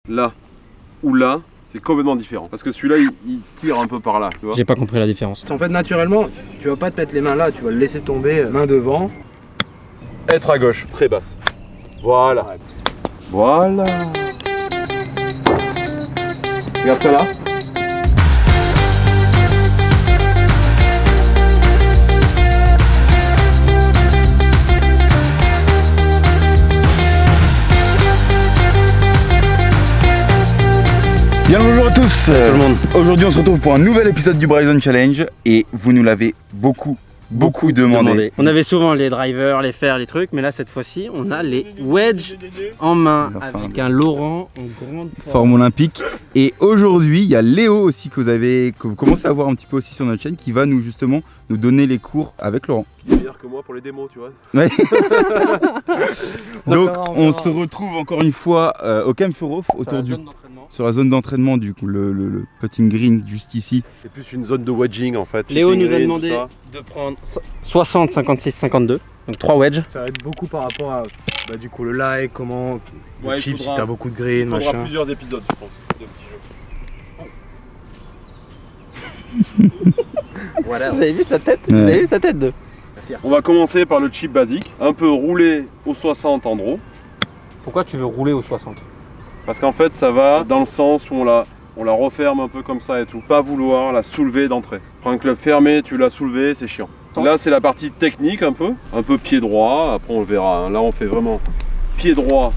là ou là, c'est complètement différent. Parce que celui-là, il tire un peu par là, tu vois. J'ai pas compris la différence. En fait, naturellement, tu vas pas te mettre les mains là, tu vas le laisser tomber main devant. Être à gauche, très basse. Voilà. Voilà. Regarde ça là. Bien bonjour à tous tout le monde. Aujourd'hui on se retrouve pour un nouvel épisode du Bryson Challenge et vous nous l'avez beaucoup demandé. On avait souvent les drivers, les fers, les trucs, mais là cette fois-ci on a les wedges en main avec un Laurent en grande forme olympique. Et aujourd'hui il y a Léo aussi que vous commencez à voir un petit peu aussi sur notre chaîne qui va nous justement nous donner les cours avec Laurent. Qui est meilleur que moi pour les démos, tu vois. Ouais. Donc on se retrouve encore une fois au Camp Furov autour sur la zone d'entraînement du coup le putting green juste ici. C'est plus une zone de wedging en fait. Léo nous a demandé de prendre 60, 56, 52, donc 3 wedges. Ça aide beaucoup par rapport à du coup le lie, comment ouais, le chip si t'as beaucoup de green, machin. Il faudra plusieurs épisodes je pense de petits jeux. Voilà. Vous avez vu sa tête? Ouais. Vous avez vu sa tête de... On va commencer par le chip basique, un peu roulé au 60 en draw. Pourquoi tu veux rouler au 60? Parce qu'en fait ça va dans le sens où on la referme un peu comme ça et tout. Pas vouloir la soulever d'entrée. Prends un club fermé, tu l'as soulevé, c'est chiant. Là c'est la partie technique un peu pied droit, après on le verra. Hein. Là on fait vraiment pied droit,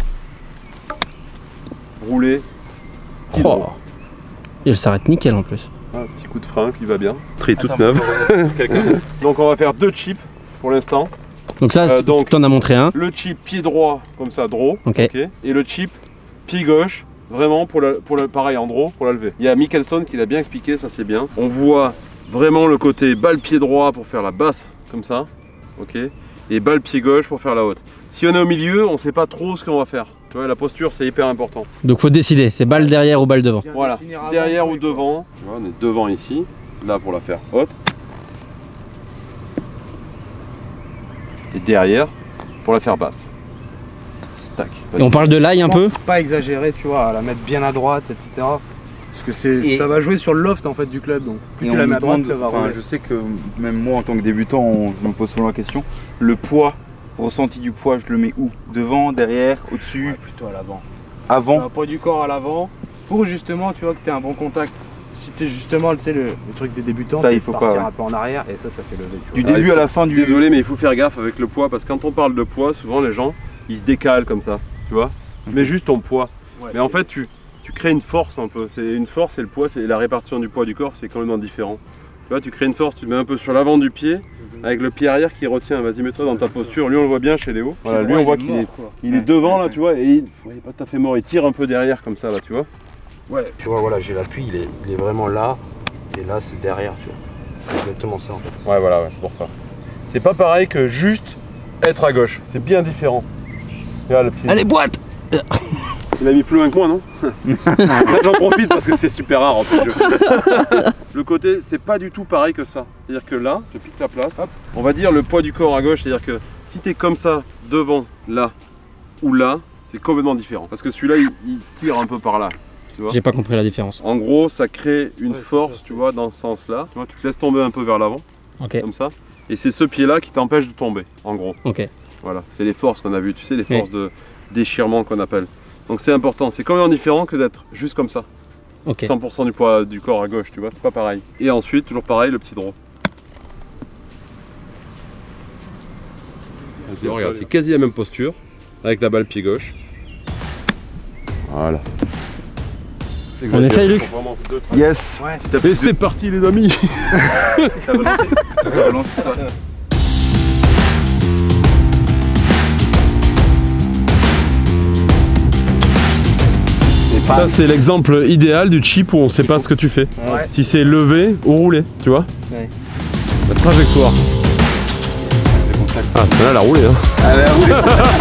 roulé, pied droit. Et elle s'arrête nickel en plus. Un petit coup de frein qui va bien. Très toute neuve. Donc on va faire 2 chips pour l'instant. Donc ça, donc tu en as montré un. Le chip pied droit comme ça, draw. Okay. Et le chip pied gauche, vraiment pour le pareil en draw, pour la lever. Il y a Mickelson qui l'a bien expliqué, ça c'est bien. On voit vraiment le côté balle pied droit pour faire la basse, comme ça. Ok. Et balle pied gauche pour faire la haute. Si on est au milieu, on ne sait pas trop ce qu'on va faire. Tu vois, la posture c'est hyper important. Donc faut décider, c'est balle derrière ou balle devant. Voilà, derrière ou devant. Voilà, on est devant ici, là pour la faire haute. Et derrière pour la faire basse. Tac. Et on parle de l'ail un peu. Pas exagérer, tu vois, à la mettre bien à droite, etc. Parce que ça va jouer sur le loft en fait du club. Donc plus tu la mets à droite, ça va rouler. Je sais que même moi en tant que débutant, je me pose souvent la question. Le poids, ressenti du poids, je le mets où? Devant, derrière, au-dessus? Ouais, plutôt à l'avant. Avant? Un poids du corps à l'avant pour justement, tu vois, que tu aies un bon contact. Si tu es justement, tu sais, le truc des débutants, ça il faut partir pas, un peu en arrière et ça fait lever. Du début à la fin du... Désolé mais il faut faire gaffe avec le poids parce que quand on parle de poids, souvent les gens ils se décalent comme ça, tu vois. Mais juste ton poids. Ouais, mais en fait tu crées une force un peu. C'est une force et le poids, c'est la répartition du poids du corps, c'est complètement différent. Tu vois, tu crées une force, tu mets un peu sur l'avant du pied avec le pied arrière qui retient. Vas-y, mets-toi dans ta posture. Lui on le voit bien chez Léo. Voilà, lui on voit qu'il est devant là, tu vois, et il est pas tout à fait mort, il tire un peu derrière comme ça là, tu vois. Ouais, tu vois, voilà, j'ai l'appui, il est vraiment là, et là c'est derrière, tu vois. C'est exactement ça en fait. Ouais, voilà, ouais, c'est pour ça. C'est pas pareil que juste être à gauche, c'est bien différent. Regarde, le petit... Allez, boîte. Il a mis plus loin que moi, non? J'en profite parce que c'est super rare en fait. Le côté, c'est pas du tout pareil que ça. C'est-à-dire que là, je pique la place, hop. On va dire le poids du corps à gauche, c'est-à-dire que si t'es comme ça, devant, là ou là, c'est complètement différent. Parce que celui-là, il tire un peu par là. J'ai pas compris la différence. En gros, ça crée une force, ça, tu vois, dans ce sens-là. Tu vois, tu te laisses tomber un peu vers l'avant, comme ça. Et c'est ce pied-là qui t'empêche de tomber, en gros. Ok. Voilà, c'est les forces qu'on a vues, tu sais, les forces de déchirement qu'on appelle. Donc c'est important, c'est quand même différent que d'être juste comme ça. 100% du poids du corps à gauche, tu vois, c'est pas pareil. Et ensuite, toujours pareil, le petit draw. Vas-y, regarde, c'est quasi la même posture, avec la balle pied gauche. Voilà. On essaye, Luc? Yes. Ouais. Et c'est parti les amis. Ça va relancer. Ça c'est l'exemple idéal du chip où on sait pas ce que tu fais. Ouais. Si c'est levé ou roulé, tu vois. Ouais. La trajectoire. Ah celle-là elle a roulé hein. Elle a roulé.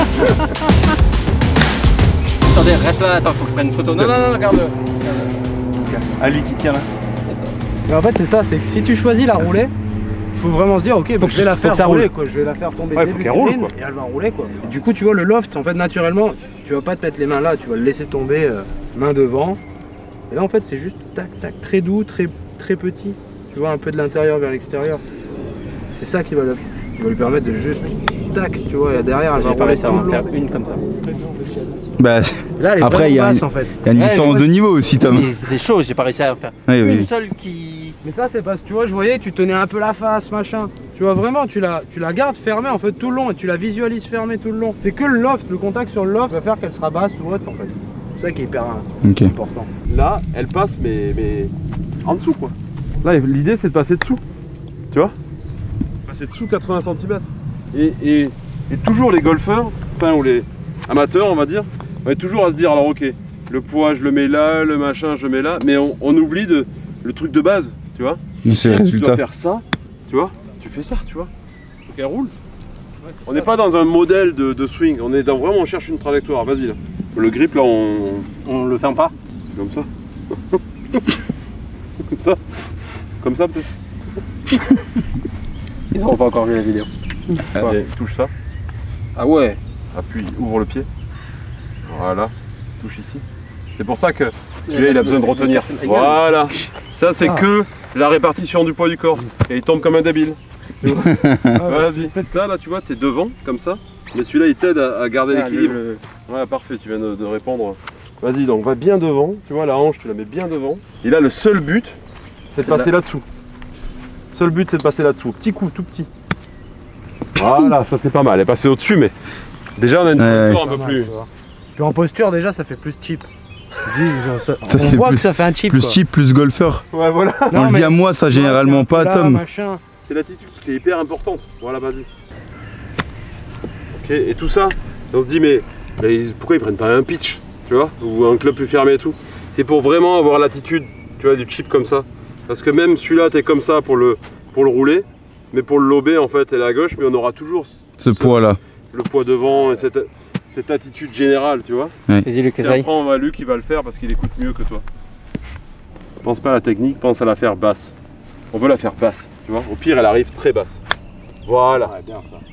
Attendez, reste là, attends, faut que je prenne une photo. Non, regarde-le. Ah lui qui tient là. Mais en fait c'est ça, c'est que si tu choisis la roulée, faut vraiment se dire, ok, bah, je vais la faire rouler, quoi. Je vais la faire tomber début de green, et elle va rouler, quoi. Et du coup, tu vois, le loft, en fait, naturellement, tu vas pas te mettre les mains là, tu vas le laisser tomber main devant. Et là, en fait, c'est juste tac, tac, très doux, très petit. Tu vois, un peu de l'intérieur vers l'extérieur. C'est ça qui va lui permettre de juste tac, tu vois, et derrière, elle va rouler. Ça va faire une comme ça. Bah, là, après, il y a une, en fait. une différence de niveau aussi, Tom. C'est chaud, j'ai pas réussi à en faire une seule qui... Mais ça, c'est parce que tu vois, je voyais, tu tenais un peu la face, machin. Tu vois, vraiment, tu la gardes fermée en fait tout le long et tu la visualises fermée tout le long. C'est que le loft, le contact sur le loft va faire qu'elle sera basse ou haute en fait. C'est ça qui est hyper important. Là, elle passe, mais en dessous, quoi. Là, l'idée, c'est de passer dessous. Tu vois? Passer dessous 80 cm. Et toujours les golfeurs, enfin, ou les amateurs, on va dire, on est toujours à se dire, alors ok, le poids, je le mets là, le machin, je le mets là, mais on oublie le truc de base, tu vois? C'est le tu dois faire ça, tu vois? Tu fais ça, tu vois? Faut qu'elle roule. Ouais, on n'est pas dans un modèle de swing, on est vraiment, on cherche une trajectoire. Vas-y là. Le grip là, on le ferme pas? Comme ça. Comme ça. Comme ça peut-être. Ils n'auront pas encore vu la vidéo. Allez, touche ça. Ah ouais. Appuie, ouvre le pied. Voilà. Touche ici. C'est pour ça que celui-là il a besoin de retenir. Voilà. Ça c'est que la répartition du poids du corps. Et il tombe comme un débile. Vas-y. Ça là tu vois, t'es devant comme ça. Mais celui-là il t'aide à garder l'équilibre. Ouais parfait, tu viens de répondre. Vas-y donc va bien devant. Tu vois la hanche tu la mets bien devant. Et là le seul but c'est de passer là-dessous. Seul but c'est de passer là-dessous. Petit coup tout petit. Voilà, ça c'est pas mal. Elle est passée au-dessus mais déjà on a une posture un peu plus. Puis en posture déjà ça fait plus cheap. On voit que ça fait un chip. Plus cheap, plus golfeur. Ouais voilà. On le dit à moi ça généralement pas Tom. C'est l'attitude qui est hyper importante. Voilà vas-y. Ok et tout ça, on se dit mais pourquoi ils prennent pas un pitch, tu vois, ou un club plus fermé et tout. C'est pour vraiment avoir l'attitude, tu vois, du chip comme ça. Parce que même celui-là t'es comme ça pour le rouler, mais pour le lober en fait elle est à gauche, mais on aura toujours ce poids là. Le poids devant et cette attitude générale, tu vois. Ouais. Et après on va Luc qui va le faire parce qu'il écoute mieux que toi. Pense pas à la technique, pense à la faire basse. On veut la faire basse, tu vois. Au pire elle arrive très basse. Voilà. Ouais, bien ça.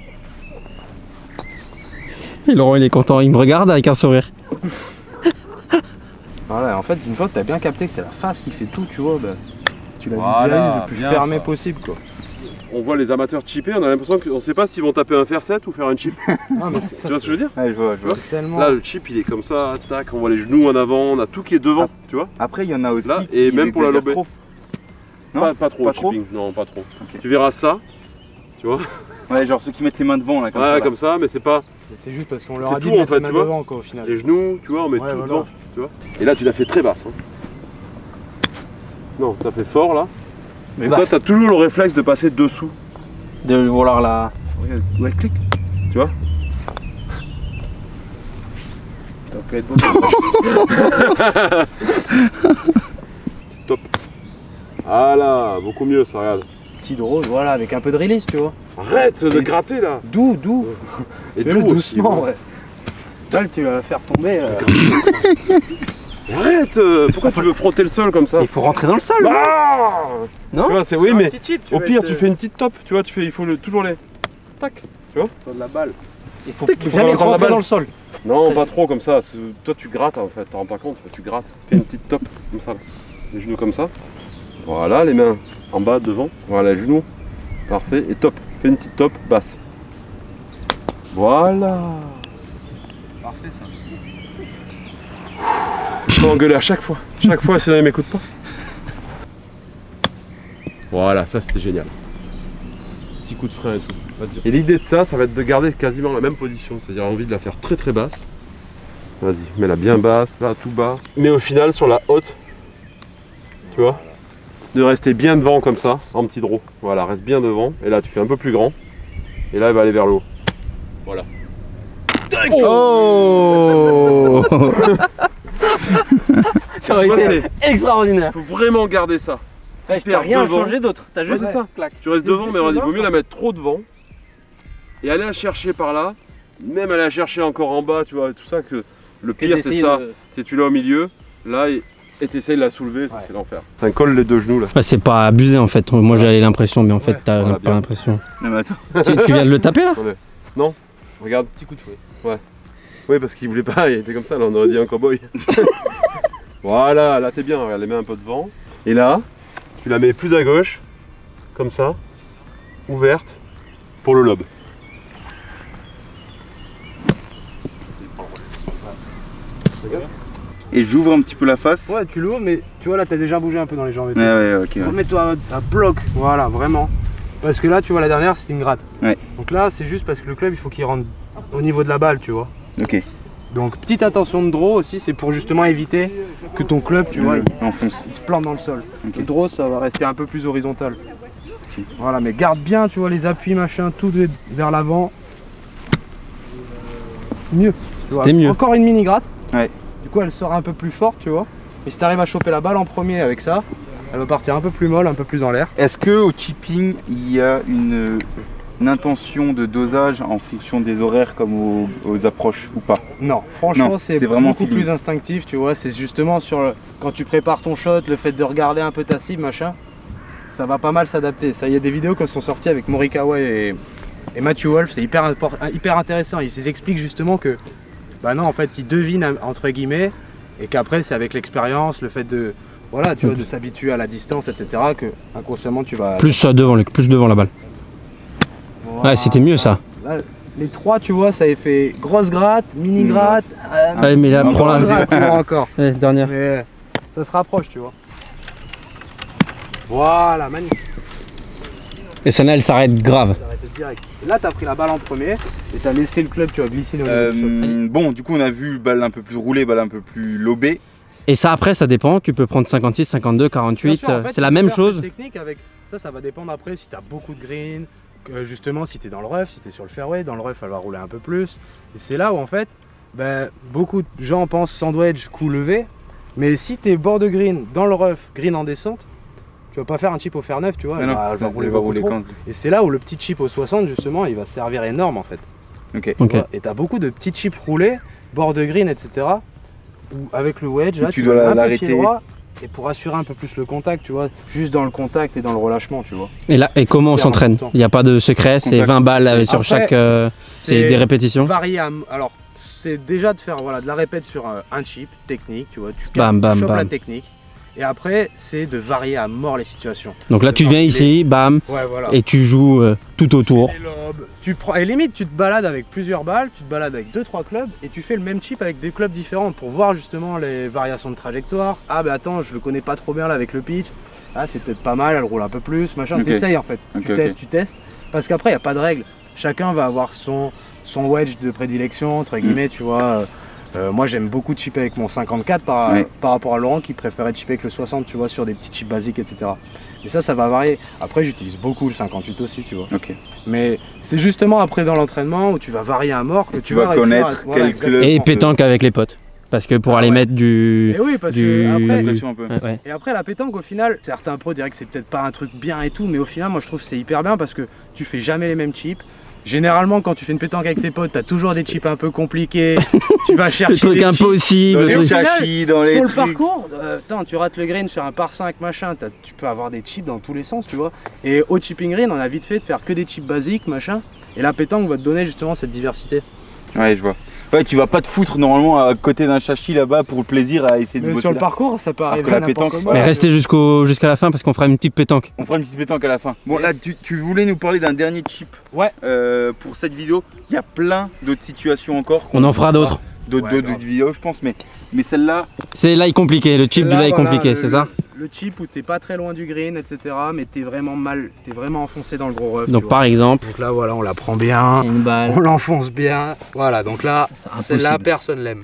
Et Laurent il est content, il me regarde avec un sourire. Voilà, en fait une fois que tu as bien capté que c'est la face qui fait tout, tu vois, bah, tu la visualises le plus fermé possible quoi. On voit les amateurs chipper, on a l'impression qu'on ne sait pas s'ils vont taper un fer 7 ou faire un chip. Ah, mais tu vois ce que je veux dire? Ouais, je vois. Tellement... Là le chip il est comme ça, tac, on voit les genoux en avant, on a tout qui est devant, tu vois. Après il y en a aussi là, qui et même pour la lober. Pas trop, chipping. Non pas trop. Okay. Tu verras ça, tu vois. Ouais, genre ceux qui mettent les mains devant là, comme ça. Ouais, comme ça, mais c'est pas... C'est juste parce qu'on leur a dit tout, de en fait, les mains tu vois. devant quoi au final. Les genoux, tu vois, on met tout devant, tu vois. Et là tu l'as fait très basse. Hein. Non, t'as fait fort là. Mais toi t'as toujours le réflexe de passer dessous. De vouloir la... Ouais, clic. Tu vois. Ça peut être bon. Top. Voilà, beaucoup mieux ça, regarde. Petit drôle, voilà, avec un peu de release, tu vois. Arrête de gratter là. Doux. Et doux doucement, aussi, ouais. Toi, tu vas la faire tomber. Arrête. Pourquoi tu veux frotter le sol comme ça? Il faut rentrer dans le sol. Non, tu vois, c'est oui, mais au pire, tu fais une petite top. Tu vois, il faut toujours les. Tac. Tu vois. Sur de la balle. Il faut jamais rentrer dans le sol. Non, pas trop comme ça. Toi, tu grattes en fait. T'en rends pas compte. Tu grattes. Fais une petite top comme ça. Les genoux comme ça. Voilà, les mains en bas, devant. Voilà, les genoux. Parfait. Et top. Fais une petite top basse. Voilà. Parfait ça. Il faut engueuler à chaque fois. Chaque fois, sinon il m'écoute pas. Voilà, ça c'était génial. Petit coup de frein et tout. Et l'idée de ça, ça va être de garder quasiment la même position. C'est-à-dire envie de la faire très très basse. Vas-y, mets-la bien basse, là tout bas. Mais au final sur la haute, tu vois, de rester bien devant comme ça, en petit draw. Voilà, reste bien devant. Et là tu fais un peu plus grand. Et là elle va aller vers le haut. Voilà. Oh. Ça aurait été extraordinaire. Il faut vraiment garder ça. Ouais, t'as rien changé d'autre, t'as juste ça. Tu restes devant, mais il vaut mieux la mettre trop devant et aller la chercher par là, même aller la chercher encore en bas, tu vois, tout ça que le pire c'est ça, c'est tu l'as au milieu, là et et tu essayes de la soulever, c'est l'enfer. Ça colle les deux genoux là. Bah, c'est pas abusé en fait, moi j'avais l'impression, mais en fait t'as pas l'impression. Non mais attends. Tu viens de le taper là? Non, regarde. Petit coup de fouet. Ouais. Oui, parce qu'il voulait pas, il était comme ça, là on aurait dit un cowboy. Voilà, là t'es bien, regarde, les mets un peu devant. Et là, tu la mets plus à gauche, comme ça, ouverte, pour le lobe. Regarde. Et j'ouvre un petit peu la face. Ouais, tu l'ouvres, mais tu vois là, t'as déjà bougé un peu dans les jambes. Ouais, ok. Ouais. Remets-toi à bloc, voilà, vraiment. Parce que là, tu vois, la dernière, c'était une gratte. Ouais. Donc là, c'est juste parce que le club, il faut qu'il rentre au niveau de la balle, tu vois. Ok. Donc, petite attention de draw aussi, c'est pour justement éviter que ton club, tu vois, il se plante dans le sol. Okay. Le draw, ça va rester un peu plus horizontal. Okay. Voilà, mais garde bien, tu vois, les appuis, machin, tout vers l'avant. Mieux. C'était mieux. Encore une mini gratte. Ouais. Du coup, elle sort un peu plus forte, tu vois. Et si tu arrives à choper la balle en premier avec ça, elle va partir un peu plus molle, un peu plus dans l'air. Est-ce que au chipping, il y a une intention de dosage en fonction des horaires comme aux approches ou pas? Non, franchement, c'est vraiment beaucoup plus instinctif, tu vois. C'est justement sur quand tu prépares ton shot, le fait de regarder un peu ta cible, machin, ça va pas mal s'adapter. Ça, il y a des vidéos qui sont sorties avec Morikawa et Matthew Wolf, c'est hyper intéressant. Ils expliquent justement que, bah non, en fait, ils devinent entre guillemets, et qu'après, c'est avec l'expérience, le fait de, voilà, tu vois, de s'habituer à la distance, etc., que inconsciemment tu vas. Plus devant la balle. Voilà. Ouais, c'était mieux ça. Là, les trois, tu vois, ça avait fait grosse gratte, mini gratte. Allez, mais là, prends la gratte, tu vois, encore. Allez, dernière. Mais ça se rapproche, tu vois. Voilà, magnifique. Et celle-là, elle s'arrête grave. Direct. Et là, tu as pris la balle en premier et tu as laissé le club, tu vas glisser dans le Bon, du coup, on a vu balle un peu plus roulée, balle un peu plus lobée. Et ça, après, ça dépend. Tu peux prendre 56, 52, 48. Sûr, en fait, c'est la même chose. Technique avec ça va dépendre après si tu as beaucoup de green. Justement, si tu es dans le rough, si tu es sur le fairway, dans le rough, elle va rouler un peu plus. Et c'est là où, en fait, ben, beaucoup de gens pensent sandwich, coup levé. Mais si tu es bord de green, dans le rough, green en descente, tu vas pas faire un chip au fer neuf, tu vois, elle va rouler quand. Et c'est là où le petit chip au 60, justement, il va servir énorme en fait. Ok. Et tu as beaucoup de petits chips roulés, bord de green, etc. Où avec le wedge, là, tu dois l'arrêter. Et pour assurer un peu plus le contact, tu vois, juste dans le contact et dans le relâchement, tu vois. Et là, et comment on s'entraîne? Il n'y a pas de secret, c'est 20 balles sur chaque. C'est des répétitions. Alors, c'est déjà de faire de la répète sur un chip technique, tu vois, tu chopes la technique. Et après, c'est de varier à mort les situations. Donc là, tu viens ici, bam, et tu joues tout autour. Tu prends, et limite, tu te balades avec plusieurs balles, tu te balades avec 2-3 clubs, et tu fais le même chip avec des clubs différents pour voir justement les variations de trajectoire. Ah, bah attends, je le connais pas trop bien là avec le pitch. Ah, c'est peut-être pas mal, elle roule un peu plus, machin. T'essayes en fait. Tu testes. Parce qu'après, il n'y a pas de règle. Chacun va avoir son wedge de prédilection, entre guillemets, tu vois. Moi j'aime beaucoup chipper avec mon 54 par rapport à Laurent qui préférait chipper avec le 60, tu vois, sur des petits chips basiques, etc. Et ça va varier. Après j'utilise beaucoup le 58 aussi, tu vois. Mais c'est justement après dans l'entraînement où tu vas varier à mort que tu vas connaître quel club. Et pétanque avec les potes. Parce que pour aller mettre du... Et oui, parce que après, et après la pétanque au final, certains pros diraient que c'est peut-être pas un truc bien et tout, mais au final moi je trouve que c'est hyper bien parce que tu fais jamais les mêmes chips. Généralement, quand tu fais une pétanque avec tes potes, t'as toujours des chips un peu compliqués. Tu vas chercher des trucs impossibles. Dans les sur trucs. le parcours, tu rates le green sur un par 5 machin, tu peux avoir des chips dans tous les sens, tu vois. Et au chipping green, on a vite fait de faire que des chips basiques, machin. Et la pétanque va te donner justement cette diversité. Ouais, je vois. Ouais, tu vas pas te foutre normalement à côté d'un chachi là-bas pour le plaisir à essayer de bosser sur le parcours, ça peut arriver à n'importe comment. Mais restez jusqu'à la fin parce qu'on fera une petite pétanque. On fera une petite pétanque à la fin. Bon, là, tu voulais nous parler d'un dernier chip. Ouais. Pour cette vidéo, il y a plein d'autres situations encore. On en fera d'autres. D'autres vidéos, je pense, mais celle-là. C'est l'ail compliqué, le chip du l'ail compliqué, c'est ça? Le chip où t'es pas très loin du green, etc. Mais t'es vraiment enfoncé dans le gros rough. Donc par exemple. Donc là, voilà, on la prend bien. Une balle. On l'enfonce bien. Voilà, donc là, celle-là, personne l'aime.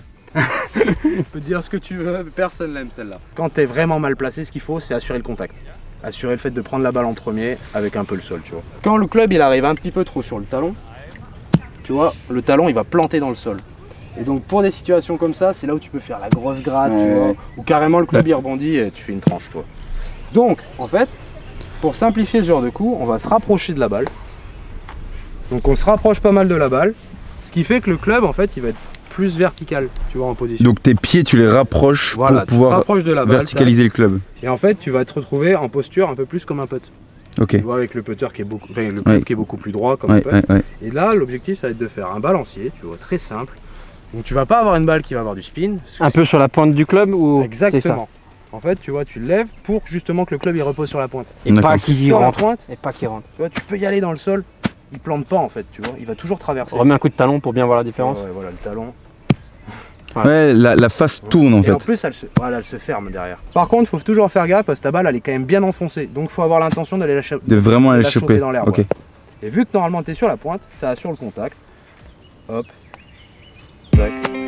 Tu peux dire ce que tu veux, personne l'aime celle-là. Quand t'es vraiment mal placé, ce qu'il faut, c'est assurer le contact. Assurer le fait de prendre la balle en premier avec un peu le sol, tu vois. Quand le club il arrive un petit peu trop sur le talon, tu vois, le talon il va planter dans le sol. Et donc pour des situations comme ça, c'est là où tu peux faire la grosse gratte, tu vois, ou carrément le club il rebondit et tu fais une tranche, tu vois. Donc en fait, pour simplifier ce genre de coup, on va se rapprocher de la balle. Donc on se rapproche pas mal de la balle, ce qui fait que le club en fait il va être plus vertical, tu vois, en position. Donc tes pieds, tu les rapproches voilà, pour pouvoir de la balle, verticaliser le club. Et en fait, tu vas te retrouver en posture un peu plus comme un putt. Ok. Tu vois, avec le putter qui est beaucoup, enfin, le club qui est beaucoup plus droit comme un putt. Et là, l'objectif, ça va être de faire un balancier, tu vois, très simple. Donc tu vas pas avoir une balle qui va avoir du spin. Un peu sur la pointe du club ou... Exactement. En fait, tu vois, tu le lèves pour justement que le club il repose sur la pointe. Et pas qu'il rentre. Pointe, et pas qu'il rentre. Tu vois, tu peux y aller dans le sol, il plante pas en fait, tu vois, il va toujours traverser. On remet un coup de talon pour bien voir la différence. Ouais, voilà le talon. Ouais, la face tourne en fait. Et en plus, elle se ferme derrière. Par contre, il faut toujours faire gaffe parce que ta balle elle est quand même bien enfoncée. Donc, il faut avoir l'intention d'aller la choper. De vraiment aller la choper dans l'air. Okay. Et vu que normalement tu es sur la pointe, ça assure le contact. Hop. Tac.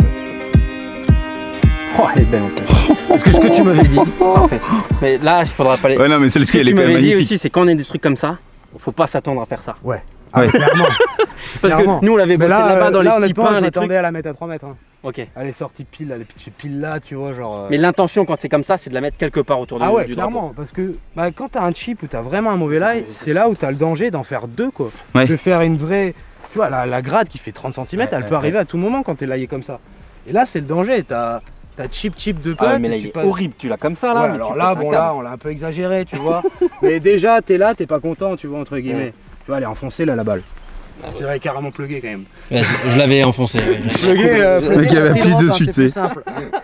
Oh, elle est belle en fait. Parce que ce que tu m'avais dit, parfait. Mais là, il faudra pas les. Ouais, non, mais celle-ci, elle est quand même magnifique. Ce que tu m'avais dit aussi, c'est quand on a des trucs comme ça, faut pas s'attendre à faire ça. Ouais. Ah, clairement. Parce que nous, on l'avait bossé là-bas dans les petits pains. Je m'attendais à la mettre à 3 mètres. Hein. Ok. Elle est sortie pile, elle est pitchée pile là, tu vois, genre. Mais l'intention quand c'est comme ça, c'est de la mettre quelque part autour du drapeau. Clairement, parce que quand t'as un chip ou t'as vraiment un mauvais lie, c'est là où t'as le danger d'en faire deux, quoi. De faire une vraie. Tu vois, la grade qui fait 30 cm, elle peut arriver à tout moment quand t'es laillé comme ça. Et là, c'est le danger. T'as chip de putt. Mais là, il est horrible, tu l'as comme ça là. Ouais, alors là, bon, là, on l'a un peu exagéré, tu vois. Mais déjà, t'es là, t'es pas content, tu vois, entre guillemets. Tu vois, elle est enfoncée là, la balle. Je dirais carrément plugué quand même. Ouais, je l'avais enfoncé. Plugué, il y avait appuyé dessus, tu sais. C'est simple.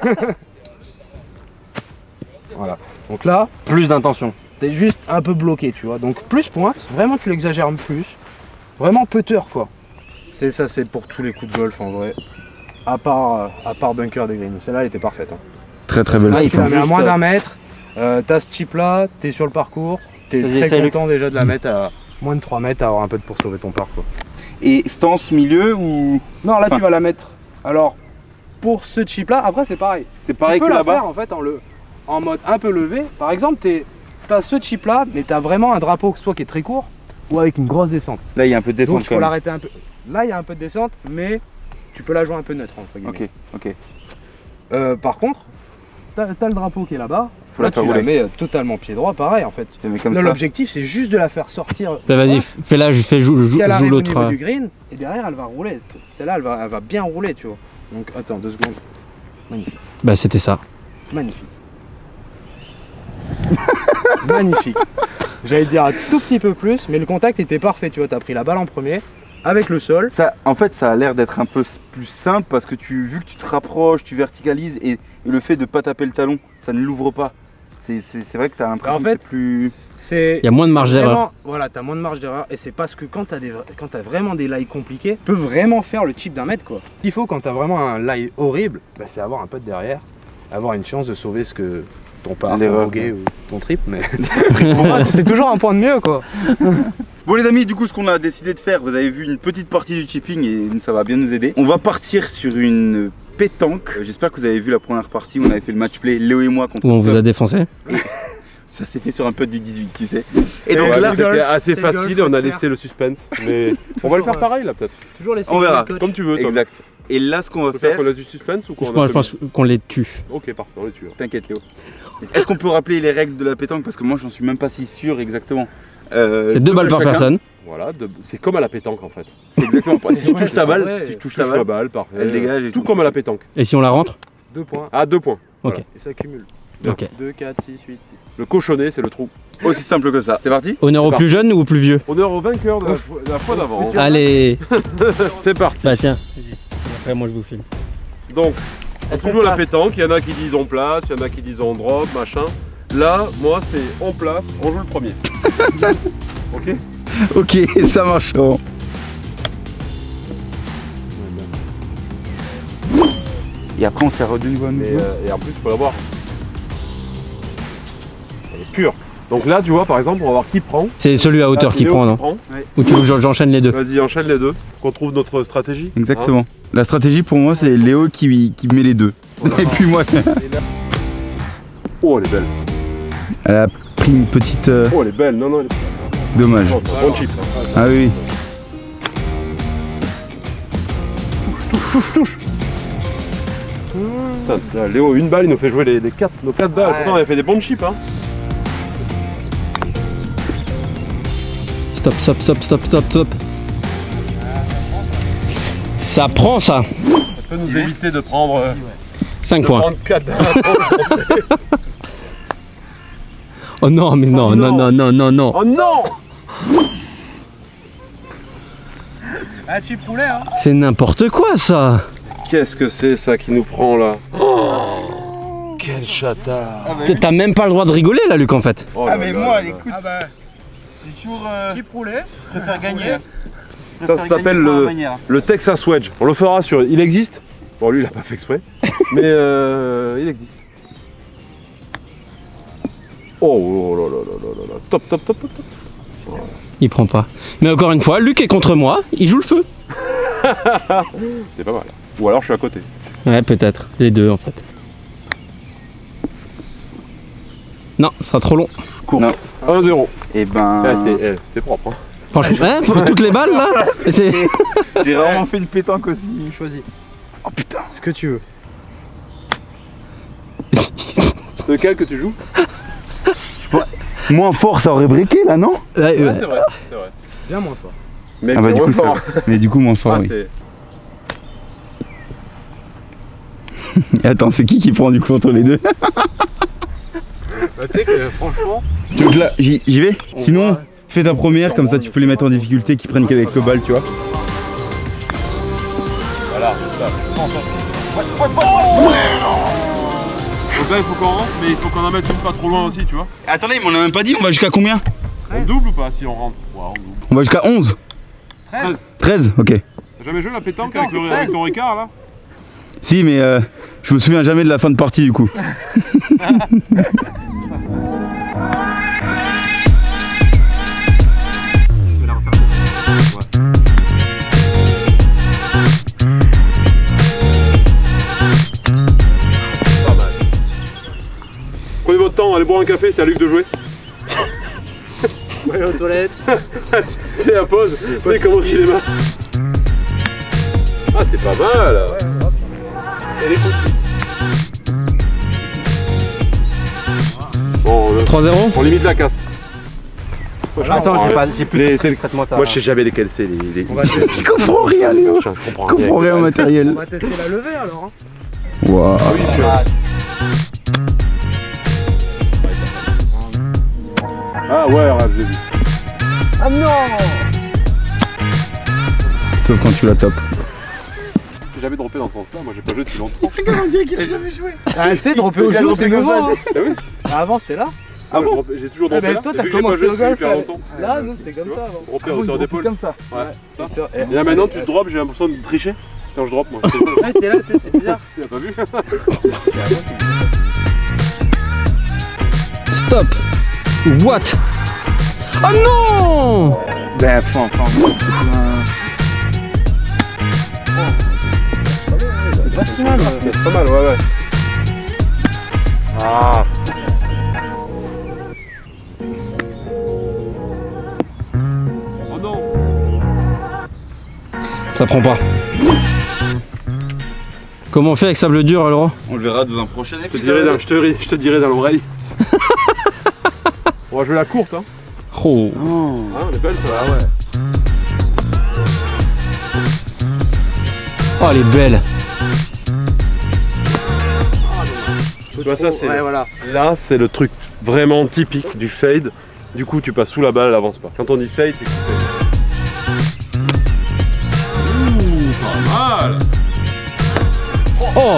Voilà. Donc là, plus d'intention. T'es juste un peu bloqué, tu vois. Donc plus pointe, vraiment tu l'exagères plus. Vraiment putter quoi. C'est ça, c'est pour tous les coups de golf en vrai. À part bunker des greens. Celle-là elle était parfaite. Hein. Très très belle. Là, il faut à moins d'un mètre. T'as ce chip là, t'es sur le parcours. T'es très content déjà de la mettre à moins de 3 mètres, à avoir un peu pour sauver ton par quoi. Et stance milieu ou... Non, là tu vas la mettre. Alors pour ce chip là, après c'est pareil. C'est pareil que là-bas. En fait en mode un peu levé. Par exemple, t'as ce chip là, mais t'as vraiment un drapeau soit qui est très court ou avec une grosse descente. Là il y a un peu de descente. Donc il faut l'arrêter un peu. Là il y a un peu de descente, mais tu peux la jouer un peu neutre entre guillemets. Ok. Par contre, t'as le drapeau qui est là-bas. Faut la faire rouler. La mets totalement pied droit, pareil en fait. Là l'objectif c'est juste de la faire sortir. Vas-y, fais-la, joue l'autre. Au niveau du green et derrière elle va rouler. Celle-là elle va bien rouler, tu vois. Donc attends 2 secondes. Magnifique. Bah c'était ça. Magnifique. Magnifique. J'allais dire un tout petit peu plus, mais le contact était parfait, tu vois. T'as pris la balle en premier avec le sol. Ça, en fait, ça a l'air d'être un peu plus simple parce que vu que tu te rapproches, tu verticalises et le fait de pas taper le talon, ça ne l'ouvre pas. C'est vrai que tu as l'impression que c'est plus... Il y a moins de marge d'erreur. Voilà, tu as moins de marge d'erreur et c'est parce que quand tu as vraiment des lies compliqués, tu peux vraiment faire le chip d'un mètre quoi. Ce qu'il faut quand tu as vraiment un lie horrible, bah, c'est avoir un putt derrière, avoir une chance de sauver ce que ton par, ton bogey ou ton trip, mais c'est toujours un point de mieux quoi. Bon les amis, du coup ce qu'on a décidé de faire, vous avez vu une petite partie du chipping et ça va bien nous aider. On va partir sur une pétanque. J'espère que vous avez vu la première partie où on avait fait le match play, Léo et moi contre... Où on vous a défoncé. Ça s'est fait sur un putt du 18, tu sais. Et donc là c'était assez facile et on a laissé le suspense. Mais on va le faire pareil là peut-être. Toujours laisser. On verra. Comme tu veux toi. Exact. Et là ce qu'on va faire... qu'on laisse du suspense ou quoi? Je pense qu'on les tue. Ok parfait, on les tue. T'inquiète Léo. Est-ce qu'on peut rappeler les règles de la pétanque? Parce que moi j'en suis même pas si sûr exactement. C'est 2 balles par personne. Voilà, c'est comme à la pétanque en fait. C'est exactement. Si tu touches ta balle, si tu touches la balle, parfait. Elle dégage. Tout comme à la pétanque. Et si on la rentre? 2 points. Ah 2 points. Ok. Et ça cumule. Ok. 2, 4, 6, 8. Le cochonnet c'est le trou. Aussi simple que ça. C'est parti? Honneur au plus jeune ou au plus vieux? Honneur au vainqueur de la fois d'avant. Allez. C'est parti. Bah tiens. Après moi je vous filme. Donc, on joue à la pétanque, il y en a qui disent on place, il y en a qui disent on drop, machin. Là, moi c'est on place, on joue le premier. Ok? Ok, ça marche. Et après on s'est de nouveau à nouveau. Et en plus, il faut la voir. Elle est pure. Donc là, tu vois, par exemple, on va voir qui prend. C'est celui à hauteur qui prend, non? Ouais. Ou tu veux que j'enchaîne les deux? Vas-y, enchaîne les deux. Qu'on trouve notre stratégie. Exactement. Hein, la stratégie pour moi, c'est Léo qui met les deux. Voilà. Et puis moi. Oh, elle est belle. Elle a pris une petite. Oh, elle est belle. Non, non, elle est... Dommage. Oh, c'est un bon chip. Ah oui. Touche. Putain, là, Léo, une balle, il nous fait jouer nos 4 balles. Ouais. Pourtant, il a fait des bons chips. Hein. Stop. Ça prend ça. peut nous éviter de prendre 5 points. 34. Oh non, mais non, non, non, non, non, non. Oh non! Ah, chip roulé, hein. C'est n'importe quoi ça. Qu'est-ce que c'est ça qui nous prend là? Oh, quel chatard! T'as même pas le droit de rigoler là, Luc, en fait. Oh Ah là mais là moi, là. écoute, j'ai toujours Chip roulé. je préfère gagner. Ça s'appelle le Texas Wedge. On le fera sur. Il existe. Bon, lui, il a pas fait exprès. Mais il existe. Oh là là là là là là. Top, top, top, top, top. Il prend pas. Mais encore une fois, Luc est contre moi, il joue le feu. C'était pas mal. Ou alors je suis à côté. Ouais, peut-être. Les deux en fait. Non, ce sera trop long. Cours. Non. 1-0. Et ben. C'était propre. Hein. Franchement, hein, pour toutes les balles là. C'est- J'ai vraiment fait une pétanque aussi. Choisis. Oh putain. Ce que tu veux. Lequel que tu joues? Moins fort, ça aurait briqué là, non? Ouais, ouais. C'est vrai. C'est vrai. Bien moins fort. Mais Ah bah du moins coup, fort. mais du coup moins fort, Ah, oui. c'est- Et attends, c'est qui prend du coup entre les deux? Bah, tu sais que franchement. Donc là, j'y vais. On Sinon, voit, ouais. fais ta première, comme ça tu peux les mettre en difficulté, qui prennent qu'avec le bal, tu vois. Voilà, c'est ça. Donc là il faut qu'on rentre, mais il faut qu'on en mette une pas trop loin aussi, tu vois. Attendez, mais on a même pas dit, on va jusqu'à combien? On double ou pas si on rentre? Ouais, on double. On va jusqu'à 11. 13. 13, ok. T'as jamais joué la pétanque avec ton Ricard là? Si, mais je me souviens jamais de la fin de partie du coup. Prenez votre temps, allez boire un café, c'est à Luc de jouer. Ouais, aux toilettes. C'est la pause, tu sais comme au cinéma. Ah c'est pas mal. Et les coups. Bon, 3-0. on limite la casse. Attends, j'ai plus Les- de traitement. Moi je sais jamais lesquels c'est les. On va tester, Je comprends rien, Léo. Je comprends Je comprends rien au on matériel. va tester la levée alors. Hein. Waouh. Oui, tu vois. Ah ouais, ouais, j'ai vu. Ah non. Sauf quand tu la tapes. J'ai jamais droppé dans ce sens-là, moi j'ai pas joué depuis longtemps. On dirait qu'il a jamais joué. Ah, tu sais, dropper au genou, c'est nouveau. Hein. Ah oui? Ah, avant, c'était là. Ah bon? J'ai toujours Ah, droppé mais là. toi, Vu t'as que j'ai pas commencé joué au golf. depuis hyper longtemps. Là, nous, c'était comme ça avant. Dropper à hauteur d'épaule. Comme ça. Ouais, ça. Et Et là maintenant tu drops, j'ai l'impression de tricher quand je drop moi. Ouais, t'es là, tu sais, c'est bizarre. Tu l'as pas vu? Stop. What? Oh non. Ben, enfin. C'est pas si mal. C'est pas mal, ouais, ouais. Ah. Oh non. Ça prend pas. Comment on fait avec sable dur, Laurent? On le verra dans un prochain Je te dirai dans l'oreille. On va jouer la courte, hein. Oh. Ah, elle est belle ça. Ah ouais. Oh, elle est belle. Tu vois, ça c'est. Ouais, voilà. Là, c'est le truc vraiment typique du fade. Du coup, tu passes sous la balle, elle avance pas. Quand on dit fade, c'est que tu fades. Ouh, pas mal. Oh.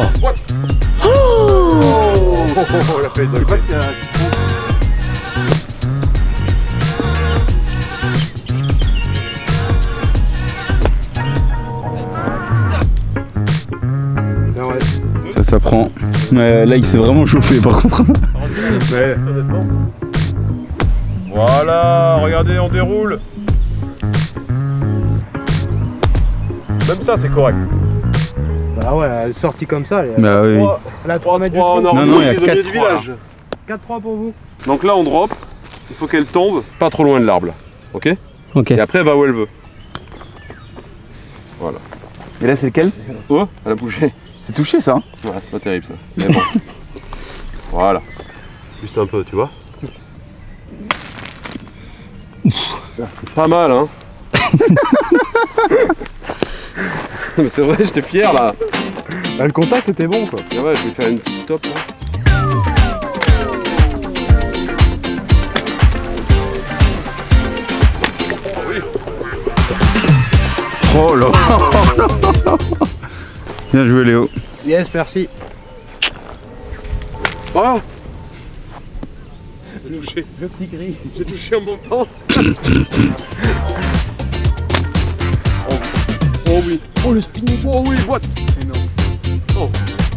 Oh, la fade. Je sais pas qu'il y a. Ça prend. Mais là, il s'est vraiment chauffé par contre. Mais... Voilà, regardez, on déroule. Même ça, c'est correct. Bah ouais, elle est sortie comme ça. Bah oui. Elle a 3 mètres du 3, on a trou. Non, il y a les prisonniers 4-3, du village. 4-3 pour vous. Donc là, on drop. Il faut qu'elle tombe pas trop loin de l'arbre. Là. Ok? Ok. Et après, elle va où elle veut. Voilà. Et là, c'est lequel? Oh, elle a bougé. C'est touché ça, hein? Ouais, c'est pas terrible ça. Mais bon. Voilà. Juste un peu, tu vois. C'est pas mal, hein. Mais c'est vrai, j'étais fier là. Bah, le contact était bon quoi. Et ouais, je vais faire une petite top là. Oh là. Bien joué Léo. Yes, merci. Oh, j'ai touché. Le petit gris. J'ai touché en montant. Oh oui. Oh le spinning. Oh oui, what? Oh.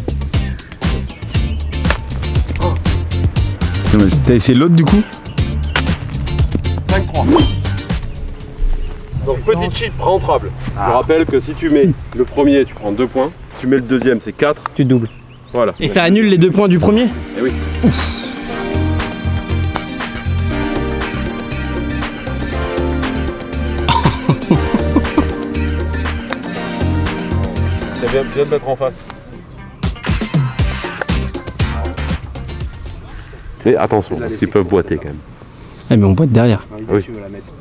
T'as essayé l'autre du coup? 5-3. Donc petit cheat rentrable. Je rappelle que si tu mets le premier, tu prends 2 points. Si tu mets le deuxième, c'est 4. Tu doubles. Voilà. Et ça annule les 2 points du premier? Eh oui. C'est bien, de mettre en face. Mais attention, parce qu'ils peuvent boiter quand même. Eh mais on boite derrière. Oui. Tu veux la mettre.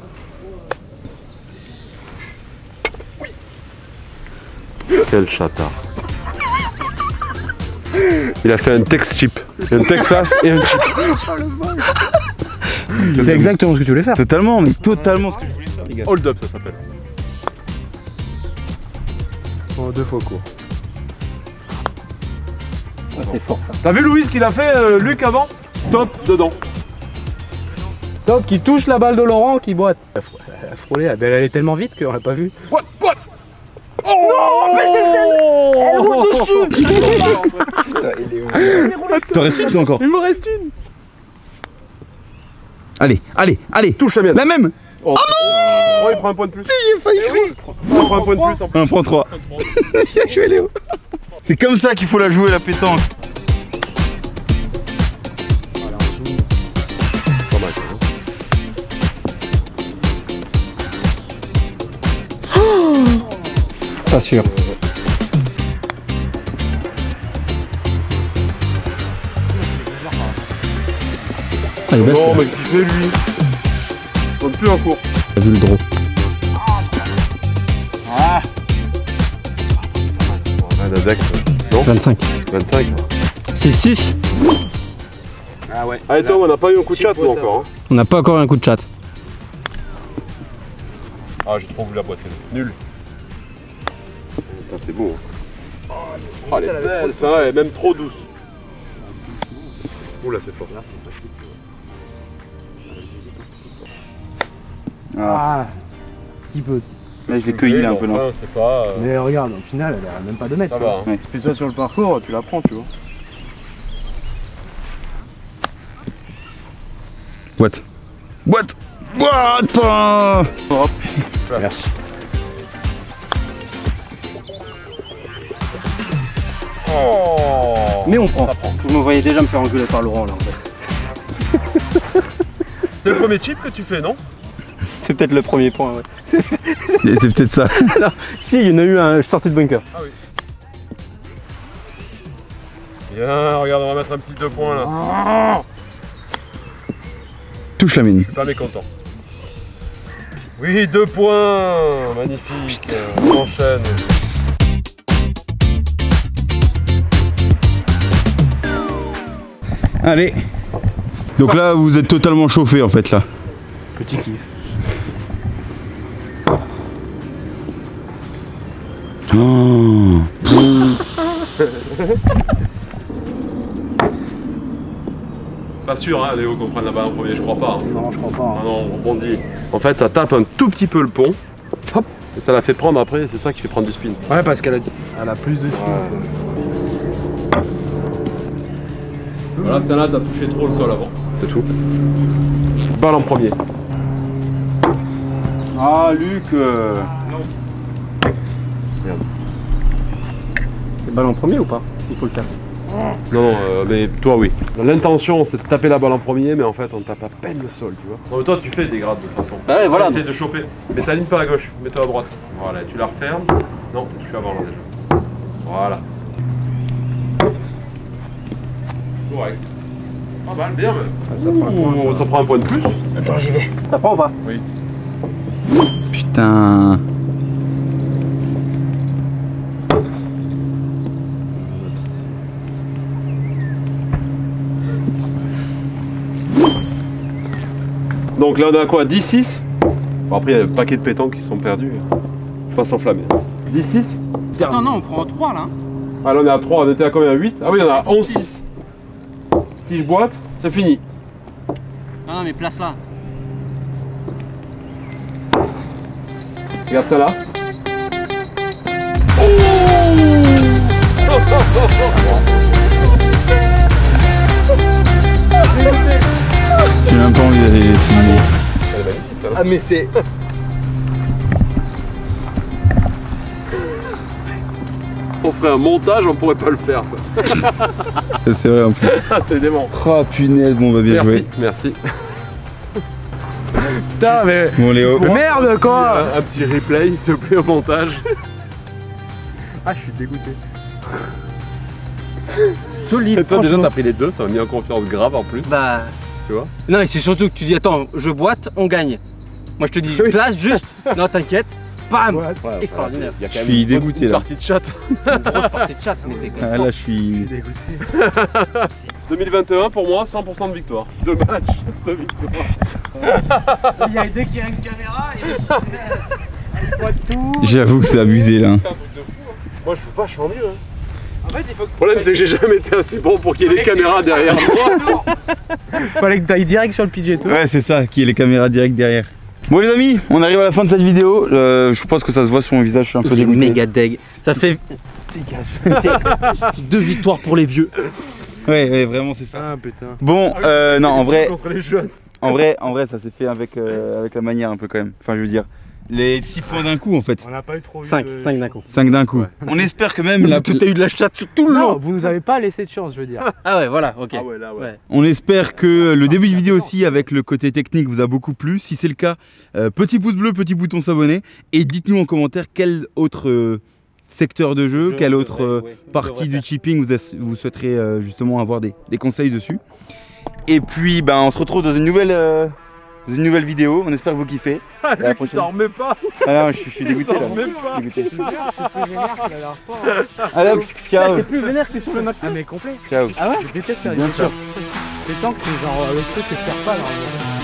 Quel chatard. Il a fait un Tex chip. Un Texas et un chip. C'est exactement ce que tu voulais faire. Totalement, mais totalement ce que je voulais faire les gars. Hold up ça s'appelle. Oh, 2 fois court. C'est fort ça. T'as vu Louise qu'il a fait Luc avant? Top dedans. Top qui touche la balle de Laurent qui boite. Elle a frôlé, elle est tellement vite qu'on l'a pas vu. What? Oh non, elle roule dessus. T'en restes une toi encore. Il me reste une. Allez, allez, allez. Touche la mienne. La même. Oh, oh, il prend un point de plus. J'ai failli Il prend un point de plus en plus. 1 prend 3. Bien joué Léo. C'est comme ça qu'il faut la jouer la pétanque. Pas mal, hein. Pas sûr. Allez, belle, Non mais qu'est-ce qu'il fait lui? Il compte plus en cours. t'as vu le draw. Ah la Dax, non? 25. 25. C'est 6. Ah ouais. Allez Tom, on n'a pas eu un coup de chat nous encore. Hein. On n'a pas encore un coup de chat. Ah j'ai trop voulu la boîte. Nul. Putain c'est beau. Hein. Oh elle est belle, ça, elle est même trop douce. Oula c'est fort. Ah, petit peu. Là je l'ai cueilli là un peu non. Enfin, c'est pas. Mais regarde, au final, elle a même pas 2 mètres. Ça va. Hein. Ouais. Fais ça sur le parcours, tu la prends, tu vois. Boîte. Boîte. Boîte. Hop. Merci. Oh. Mais on prend. Ça prend. Je me voyais déjà me faire engueuler par Laurent là en fait. C'est le premier chip que tu fais, non? C'est peut-être le premier point, ouais. C'est peut-être ça. Non, si, il y en a eu un, je sortais de bunker. Ah oui. Bien, regarde, on va mettre un petit 2 points là. Touche la mine. Je suis pas mécontent. Oui, 2 points. Magnifique. On enchaîne. Allez. Donc là vous êtes totalement chauffé en fait là. Petit kiff. Oh. Pas sûr, hein, Léo, qu'on prenne la balle en premier, je crois pas. Hein. Non, je crois pas. Ah Hein. non, on rebondit. En fait, ça tape un tout petit peu le pont. Hop. Et ça la fait prendre après, c'est ça qui fait prendre du spin. Ouais, parce qu'elle a plus de spin. Voilà, celle-là, t'as touché trop le sol avant. C'est tout. Balle en premier. Ah Luc. C'est balle en premier ou pas? Il faut le taper. Non, mais toi, oui. L'intention, c'est de taper la balle en premier, mais en fait, on tape à peine le sol, tu vois. Non, mais toi, tu fais des grades de toute façon. Ah ouais, voilà. Essaye de choper. Mais ta ligne pas à gauche, mets-toi à droite. Voilà, tu la refermes. Non, je suis avant là déjà. Voilà. Correct. Pas mal, bien même. Ah, ça prend un point, Ça prend un point de plus. Attends, j'y vais. Ça prend ou pas? Oui. Putain. Donc là on a quoi, 10-6. Bon, après il y a un paquet de pétanques qui sont perdus. Faut pas s'enflammer. 10-6. Attends, non, on prend 3 là. Ah là on est à 3, on était à combien, 8? Ah oui, on est à 11-6. Si je boite, c'est fini. Non, mais place là. Regarde ça là. J'ai même pas envie d'aller filmer. Ah mais c'est... On ferait un montage, on pourrait pas le faire ça. C'est vrai en plus. Ah c'est dément. Oh punaise, bon on va bien jouer. Merci. Putain, mais. Bon Léo. Merde quoi. Un petit replay s'il te plaît au montage. Ah, je suis dégoûté. Solide. Et toi déjà t'as pris les deux, ça m'a mis en confiance grave en plus. Bah. Tu vois. Non, mais c'est surtout que tu dis attends, je boite, on gagne. Moi je te dis, je place juste. Non, t'inquiète. Bam. Extraordinaire. Il y a quand Je même suis une dégoûté là. partie de chat. Une grosse partie de chat, mais c'est quand même. Ah là je suis dégoûté. 2021 pour moi 100% de victoire. 2 matchs de victoire. Il y a dès qu'il y a une caméra, il Pas de tout. J'avoue que c'est abusé là. C'est un truc de fou. Hein. Moi je suis vachement mieux. Hein. En fait, il faut que. Le problème c'est que j'ai jamais été assez bon pour qu'il y ait des caméras derrière moi. Fallait que t'ailles direct sur le PG Tour. Ouais c'est ça, qui est les caméras directes derrière. Bon les amis, on arrive à la fin de cette vidéo. Je pense que ça se voit sur mon visage, je suis un peu dégoûté. Méga deg. Ça fait. Dégage. 2 victoires pour les vieux. Ouais, vraiment c'est ça. Ah putain. Bon, non en vrai, Contre les jeunes. en vrai ça s'est fait avec la manière un peu quand même. Enfin je veux dire, les 6 points d'un coup en fait. On n'a pas eu trop 5 d'un coup. 5 d'un coup. On espère que même la... T'as eu de la chatte tout le Non, long. vous nous avez pas laissé de chance, je veux dire. Ah ouais, voilà, ok. Ah ouais là ouais. On espère que le début de vidéo aussi avec le côté technique vous a beaucoup plu. Si c'est le cas, petit pouce bleu, petit bouton s'abonner. Et dites-nous en commentaire quel autre secteur de jeu, quelle autre partie du chipping vous souhaiterez justement avoir des conseils dessus. Et puis ben, on se retrouve dans une nouvelle vidéo. On espère que vous kiffez. Le mec il s'en remet pas. Ah non, je suis dégoûté là. Même pas. Je suis dégoûté. Ah, Allez, ciao. T'es plus vénère que sur le match. mais complet. Ciao. Ah ouais. Je déteste faire Bien une sûr. Les tanks, c'est genre le truc que je perds pas là.